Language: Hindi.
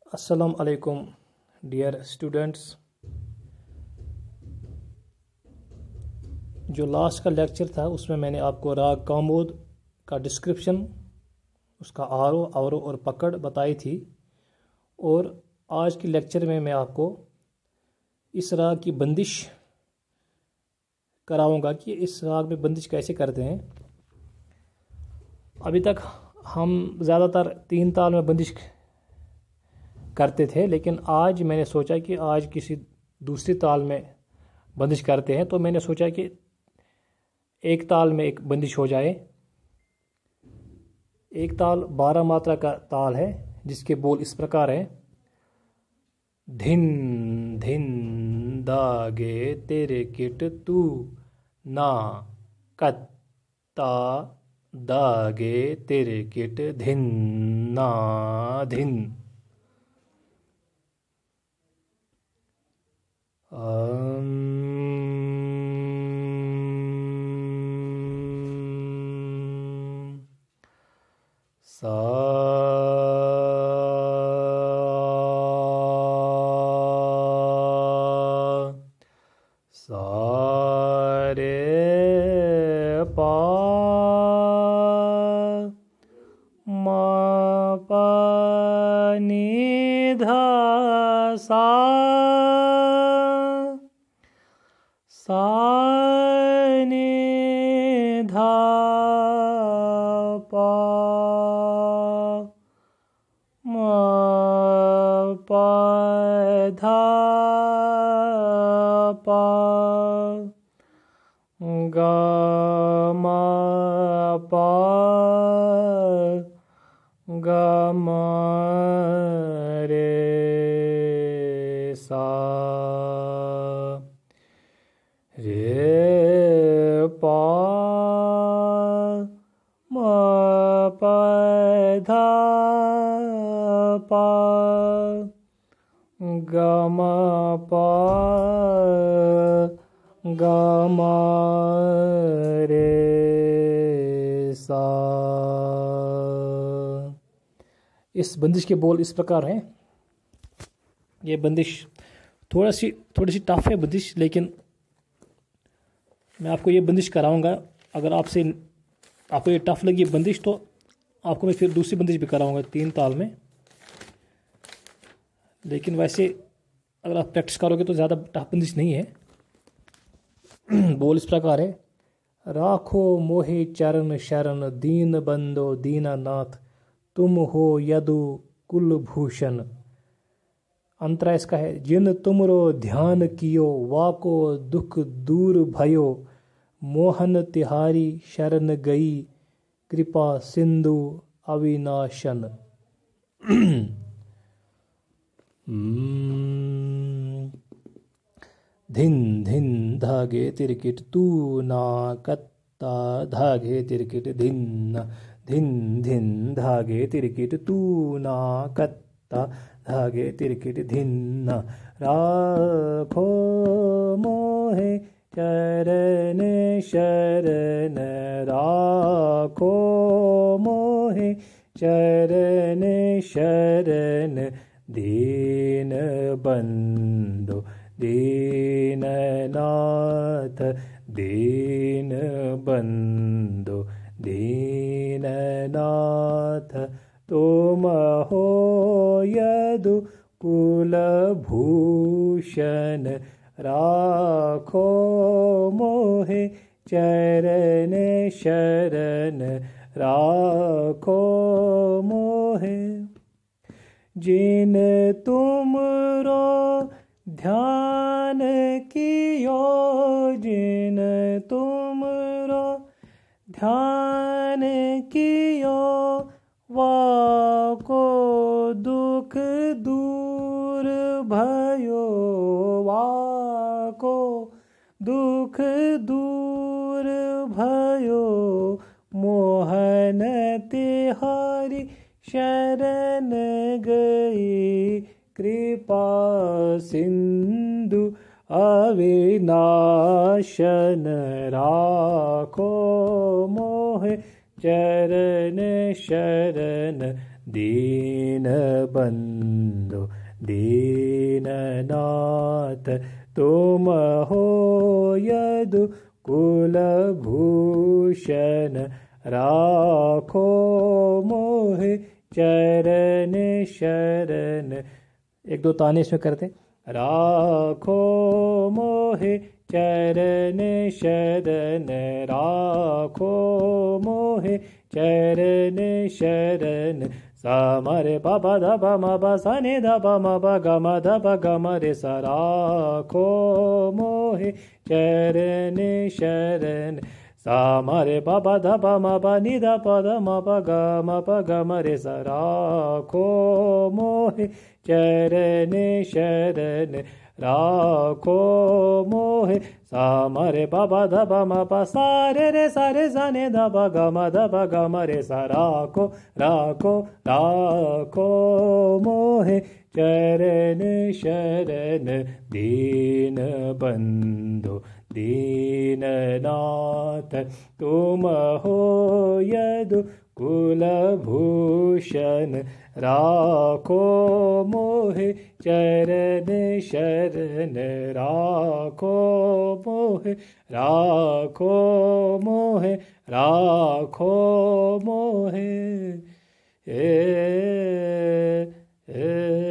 अस्सलाम वालेकुम डियर स्टूडेंट्स। जो लास्ट का लेक्चर था उसमें मैंने आपको राग कामोद का डिस्क्रिप्शन, उसका आरोह अवरोह और पकड़ बताई थी। और आज के लेक्चर में मैं आपको इस राग की बंदिश कराऊंगा कि इस राग में बंदिश कैसे करते हैं। अभी तक हम ज़्यादातर 3 ताल में बंदिश करते थे, लेकिन आज मैंने सोचा कि आज किसी दूसरी ताल में बंदिश करते हैं। तो मैंने सोचा कि एक ताल में एक बंदिश हो जाए। एक ताल 12 मात्रा का ताल है जिसके बोल इस प्रकार हैं। धिन धिन दागे तेरे किट तू ना कत्ता दागे तेरे किट धिन ना धिन। सा रे पा मा पा नी धा सा सा नी धा पा मा पा धा पा गा मा पा गा मा रे सा रे पा मा पा धा पा गा मा पा गा मा रे सा। इस बंदिश के बोल इस प्रकार हैं। ये बंदिश थोड़ी सी टफ है बंदिश, लेकिन मैं आपको ये बंदिश कराऊंगा। अगर आपको ये टफ लगी बंदिश तो आपको मैं फिर दूसरी बंदिश भी कराऊंगा 3 ताल में। लेकिन वैसे अगर आप प्रैक्टिस करोगे तो ज़्यादा टफ बंदिश नहीं है। बोल इस प्रकार है। राखो मोहे चरण शरण दीन बंदो दीनानाथ तुम हो यदु कुलभूषण। अंतरा इसका है। जिन तुमरो ध्यान कियो वाको दुख दूर भयो मोहन तिहारी शरण गई कृपा सिंधु अविनाशन। धिन धिन धागे तिरकिट तू ना कत्ता धागे तिरकिट धिन धिन धिन धागे तिरकिट तू ना कत्ता धागे तिरकिट धिन। राखो मोहे चरण शरण राखो मोहे चरण शरण दीन बंदो दीननाथ दीन बंदो दीननाथ तुम हो यदु कुलभूषण। राखो मोहे चरण शरण राखो मोहे। जिन तुमरो ध्यान कियो जिन तुमरो ध्यान कियो वाको दुख दूर भयो वाको दुख दूर भयो मोहन तिहारी शरण गई कृपा सिंधु अविनाशन। राखो मोहे चरण शरण दीन बंधु दीननाथ तुम हो यदु कुलभूषण राखो मोहे चरण शरण। एक दो ताने इसमें करते। राखो मोहे चरण शरण राखो मोहे चरण शरण। सा मरे बाबा धबा मबा सने धबा मबा गम धबा गम रे सा। राखो मोहे चरण शरण सा मरे बाबा धबा मबा निधा पद मबा गम गम रे सा। राखो मोहे चरण शरण राखो मोहे सा मरे बाबा धबा मबा सारे रे सारे सने धबा गम रे सा। राखो राखो राखो मोहे चरण शरण दीन बंधु दीननाथ तुम हो यदु कुलभूषण राखो मोहे चरण शरण राखो मोहे राखो मोहे राखो मोहे।